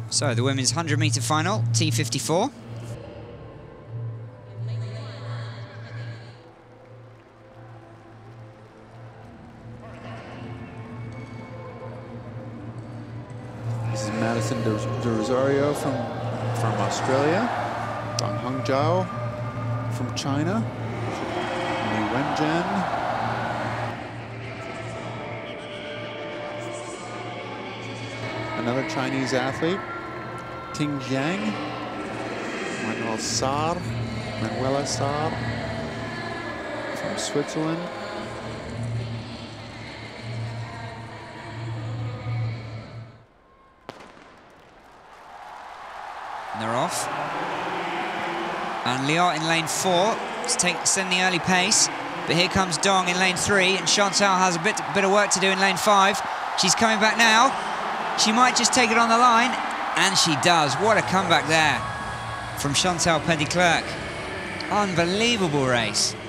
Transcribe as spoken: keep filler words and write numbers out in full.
So the women's one hundred metre final, T fifty-four. This is Madison de, de Rosario from, from Australia. Dong Hongjiao from China. Li Wenjian. Another Chinese athlete. Ting Jiang. Manuel Saar. Manuela Saar from Switzerland. And they're off. And Liot in lane four is take, sending the early pace. But here comes Dong in lane three, and Chantal has a bit, bit of work to do in lane five. She's coming back now. She might just take it on the line, and she does. What a comeback there from Chantal Petitclerc. Unbelievable race.